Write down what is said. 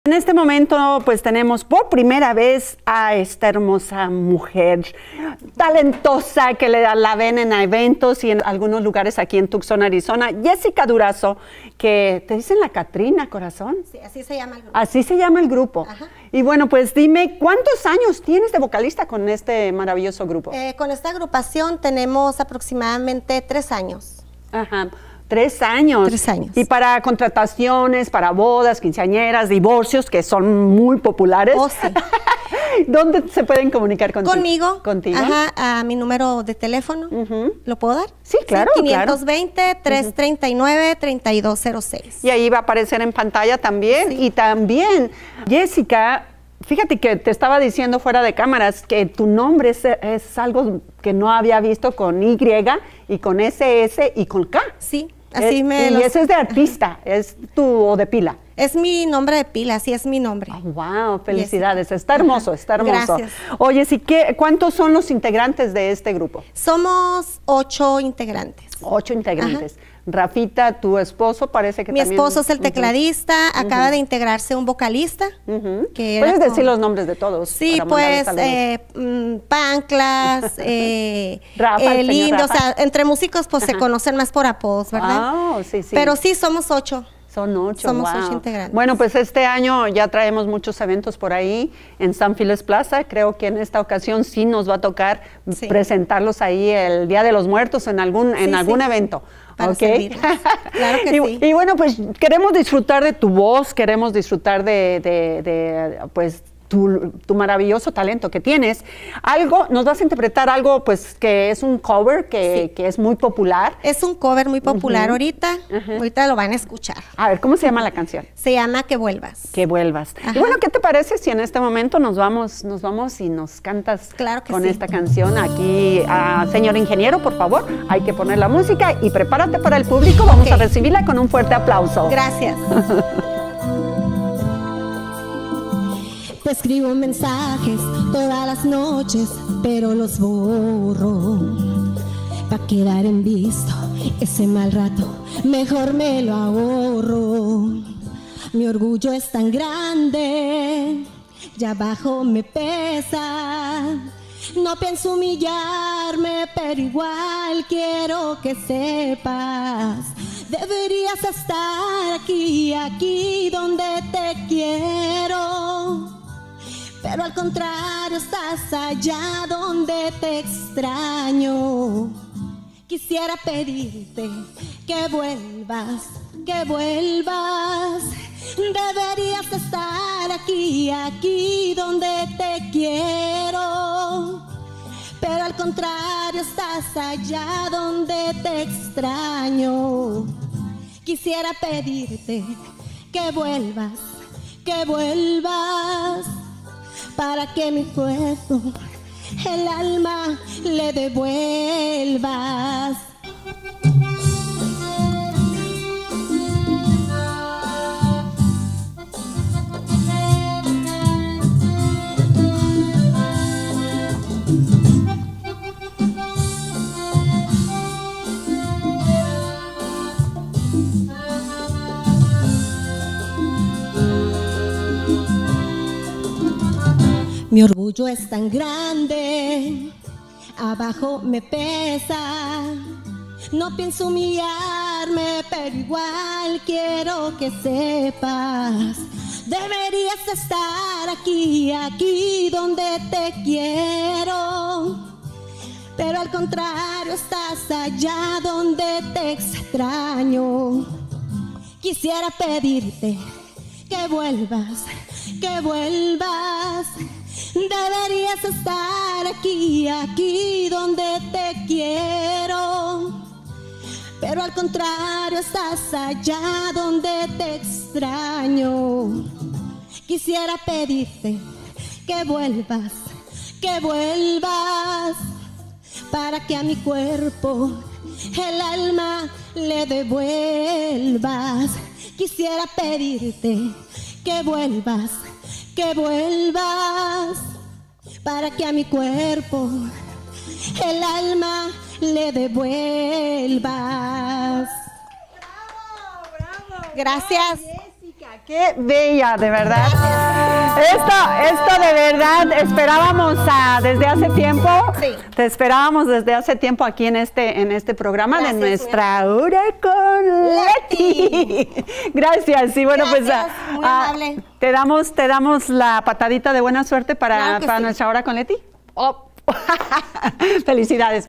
En este momento, pues tenemos por primera vez a esta hermosa mujer talentosa que la ven en eventos y en algunos lugares aquí en Tucson, Arizona, Jessica Durazo, que te dicen la Catrina, corazón. Sí, así se llama el grupo. Así se llama el grupo. Ajá. Y bueno, pues dime, ¿cuántos años tienes de vocalista con este maravilloso grupo? Con esta agrupación tenemos aproximadamente 3 años. Ajá. 3 años. 3 años. Y para contrataciones, para bodas, quinceañeras, divorcios, que son muy populares. Oh, sí. ¿Dónde se pueden comunicar contigo? Conmigo. Ajá, a mi número de teléfono. ¿Lo puedo dar? Sí, claro, sí, 520-339-3206. Y ahí va a aparecer en pantalla también. Sí. Y también, Jessica, fíjate que te estaba diciendo fuera de cámaras que tu nombre es algo que no había visto con Y y con SS y con K. Sí, así y me ese es de artista, es o de pila. Es mi nombre de pila, sí es mi nombre. Oh, wow, felicidades, Jessica. Está hermoso, está hermoso. Gracias. Oye, ¿sí cuántos son los integrantes de este grupo? Somos 8 integrantes. 8 integrantes. Ajá. Rafita, tu esposo, parece que mi también... Mi esposo es el tecladista, acaba de integrarse un vocalista. Que ¿Puedes decir los nombres de todos? Sí, pues, Panclas, Rafa, el Indio, Rafa. O sea, entre músicos pues se conocen más por apodos, ¿verdad? Oh, sí, sí. Pero sí, somos 8. Son 8, Somos wow. 8 integrantes. Bueno, pues este año ya traemos muchos eventos por ahí en San Feliz Plaza. Creo que en esta ocasión sí nos va a tocar presentarlos ahí el Día de los Muertos en algún evento. Para servirles. Claro que sí. Y bueno, pues queremos disfrutar de tu voz, queremos disfrutar pues tu maravilloso talento que tienes. Nos vas a interpretar algo pues que es un cover que es muy popular. Es un cover muy popular ahorita lo van a escuchar. A ver, ¿cómo se llama la canción? Se llama Que Vuelvas. Que Vuelvas. Y bueno, ¿qué te parece si en este momento nos vamos y nos cantas con esta canción aquí? Señor ingeniero, por favor, hay que poner la música y prepárate para el público. Vamos a recibirla con un fuerte aplauso. Gracias. Te escribo mensajes todas las noches, pero los borro. Pa' quedar en visto ese mal rato, mejor me lo ahorro. Mi orgullo es tan grande, ya abajo me pesa. No pienso humillarme, pero igual quiero que sepas. Deberías estar aquí donde te quiero. Pero al contrario, estás allá donde te extraño. Quisiera pedirte que vuelvas, que vuelvas. Deberías estar aquí donde te quiero. Pero al contrario, estás allá donde te extraño. Quisiera pedirte que vuelvas, que vuelvas. Para que mi cuerpo, el alma le devuelvas. Mi orgullo es tan grande, abajo me pesa. No pienso humillarme, pero igual quiero que sepas. Deberías estar aquí donde te quiero. Pero al contrario, estás allá donde te extraño. Quisiera pedirte que vuelvas, que vuelvas. Deberías estar aquí donde te quiero. Pero al contrario, estás allá donde te extraño. Quisiera pedirte que vuelvas, que vuelvas. Para que a mi cuerpo, el alma le devuelvas. Quisiera pedirte que vuelvas, que vuelvas, para que a mi cuerpo el alma le devuelvas. ¡Bravo, bravo! Gracias. Jessica, Qué bella, de verdad. Esto de verdad esperábamos desde hace tiempo. Sí. Te esperábamos desde hace tiempo aquí en este programa. Gracias, de nuestra hora con Leti. Gracias. Y bueno, Gracias, muy amable. te damos la patadita de buena suerte Claro que para sí. nuestra hora con Leti. Oh. Felicidades.